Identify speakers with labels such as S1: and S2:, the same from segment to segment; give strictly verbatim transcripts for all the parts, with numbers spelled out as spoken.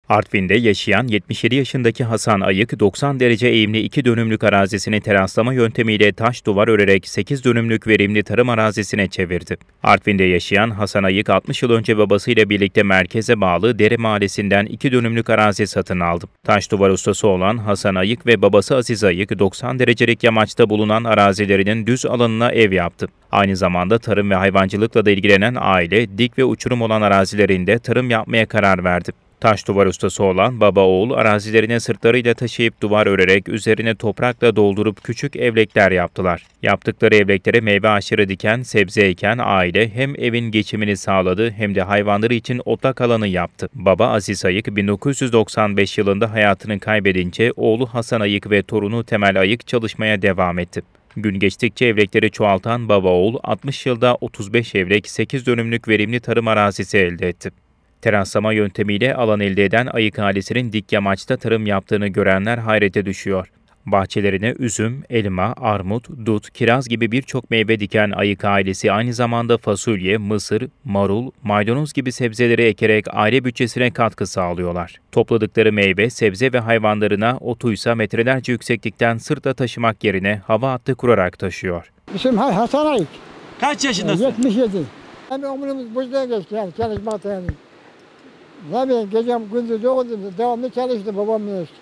S1: Artvin'de yaşayan yetmiş yedi yaşındaki Hasan Ayık, doksan derece eğimli iki dönümlük arazisini teraslama yöntemiyle taş duvar örerek sekiz dönümlük verimli tarım arazisine çevirdi. Artvin'de yaşayan Hasan Ayık, altmış yıl önce babasıyla birlikte merkeze bağlı Dere Mahallesi'nden iki dönümlük arazi satın aldı. Taş duvar ustası olan Hasan Ayık ve babası Aziz Ayık, doksan derecelik yamaçta bulunan arazilerinin düz alanına ev yaptı. Aynı zamanda tarım ve hayvancılıkla da ilgilenen aile, dik ve uçurum olan arazilerinde tarım yapmaya karar verdi. Taş duvar ustası olan baba oğul arazilerine sırtlarıyla taşıyıp duvar örerek üzerine toprakla doldurup küçük evlekler yaptılar. Yaptıkları evleklere meyve ağaçları diken, sebze eken aile hem evin geçimini sağladı hem de hayvanları için otlak alanı yaptı. Baba Aziz Ayık bin dokuz yüz doksan beş yılında hayatını kaybedince oğlu Hasan Ayık ve torunu Temel Ayık çalışmaya devam etti. Gün geçtikçe evlekleri çoğaltan baba oğul altmış yılda otuz beş evlek sekiz dönümlük verimli tarım arazisi elde etti. Teraslama yöntemiyle alan elde eden Ayık ailesinin dik yamaçta tarım yaptığını görenler hayrete düşüyor. Bahçelerine üzüm, elma, armut, dut, kiraz gibi birçok meyve diken Ayık ailesi aynı zamanda fasulye, mısır, marul, maydanoz gibi sebzeleri ekerek aile bütçesine katkı sağlıyorlar. Topladıkları meyve, sebze ve hayvanlarına otuysa metrelerce yükseklikten sırtla taşımak yerine hava hattı kurarak taşıyor.
S2: İsim Hasan Ayık.
S3: Kaç yaşındasın?
S2: yetmiş yedi. Hem ömrümüz buzluğa geçti yani çalışmakta yani. Ne bileyim gecem gündüz yoktu, devamlı çalıştı babamla işte.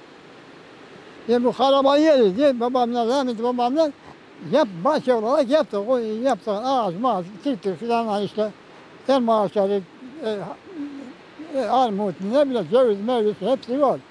S2: Yani bu haraban yeri diye babamla, rahmetli babamla yap, bahçe olarak yaptık, o yaptık, ağaç, mağaç, çıktık filan işte. Elma ağaçları, e, e, armut, ne bileyim ceviz, meyvesi hepsi var.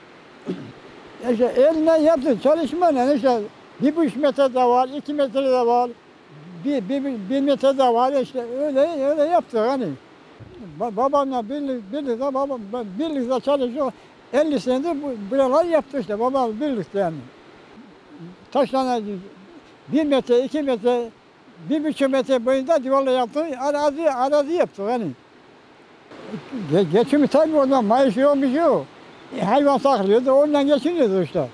S2: İşte elinden yaptık, çalışmayla işte bir buçuk metre de var, iki metre de var, bir, bir, bir, bir metre de var işte öyle öyle yaptık hani. Babamla birlikte, birlikte babam birlikte çalışıyor. elli senedir bu, buralar yaptı işte babam birlikte yani. Taşlarla bir metre, iki metre, bir buçuk metre boyunda duvarla yaptı. Arazi, arazi yaptı yani. Ge geçimi tabii oradan maaşı yok bir şey yok. E, hayvan saklıyordu, ondan geçiniyordu işte.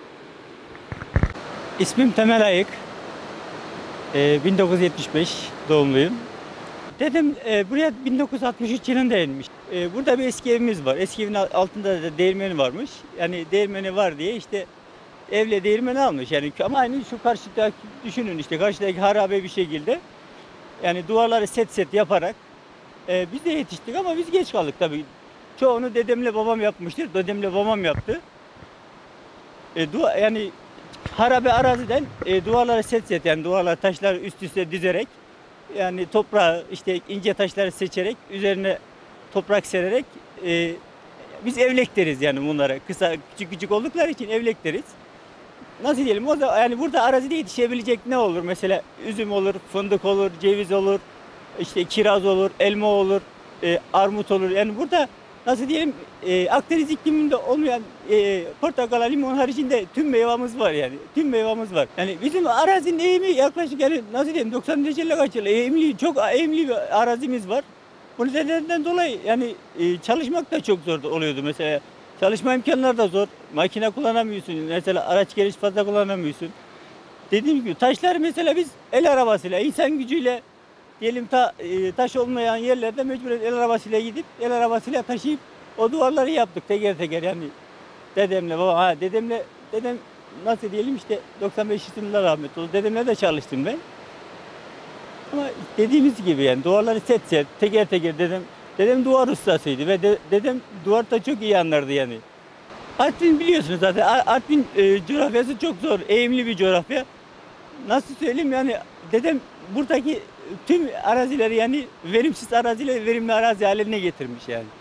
S3: İsmim Temel Ayık. Ee, bin dokuz yüz yetmiş beş doğumluyum. Dedem e, buraya bin dokuz yüz altmış üç yılında inmiş. E, burada bir eski evimiz var. Eski evin altında da değirmeni varmış. Yani değirmeni var diye işte evle değirmeni almış. Yani ama aynı şu karşıdaki düşünün işte karşıdaki harabe bir şekilde. Yani duvarları set set yaparak e, biz de yetiştik ama biz geç kaldık tabii. Çoğunu dedemle babam yapmıştır. Dedemle babam yaptı. E, dua, yani harabe araziden e, duvarları set set yani duvarlar taşlar üst üste dizerek yani toprağı işte ince taşları seçerek üzerine toprak sererek e, biz evlek deriz yani bunlara. Kısa küçük küçük oldukları için evlek deriz. Nasıl diyelim o da yani burada arazide yetişebilecek ne olur? Mesela üzüm olur, fındık olur, ceviz olur, işte kiraz olur, elma olur, e, armut olur. Yani burada nasıl diyelim e, Akdeniz ikliminde olmayan e, portakal, limon haricinde tüm meyvamız var yani. Tüm meyvamız var. Yani bizim arazinin eğimi yaklaşık yani nasıl diyeyim doksan dereceyle kaçıyor. Eğimli, çok eğimli bir arazimiz var. Bu nedenden dolayı yani e, çalışmak da çok zor oluyordu mesela. Çalışma imkanları da zor. Makine kullanamıyorsun. Mesela araç geliş fazla kullanamıyorsun. Dediğim gibi taşlar mesela biz el arabasıyla, insan gücüyle diyelim ta, e, taş olmayan yerlerde mecburen el arabasıyla gidip el arabasıyla taşıyıp o duvarları yaptık teker teker yani dedemle baba ha dedemle dedem nasıl diyelim işte doksan beş yılında rahmetli oldu. Dedemle de çalıştım ben. Ama dediğimiz gibi yani duvarları set set teker teker dedem dedem duvar ustasıydı ve de, dedem duvarda çok iyi anlardı yani. Artvin biliyorsunuz zaten Artvin e, coğrafyası çok zor, eğimli bir coğrafya. Nasıl söyleyeyim yani dedem buradaki tüm arazileri yani verimsiz arazileri verimli arazi haline getirmiş yani.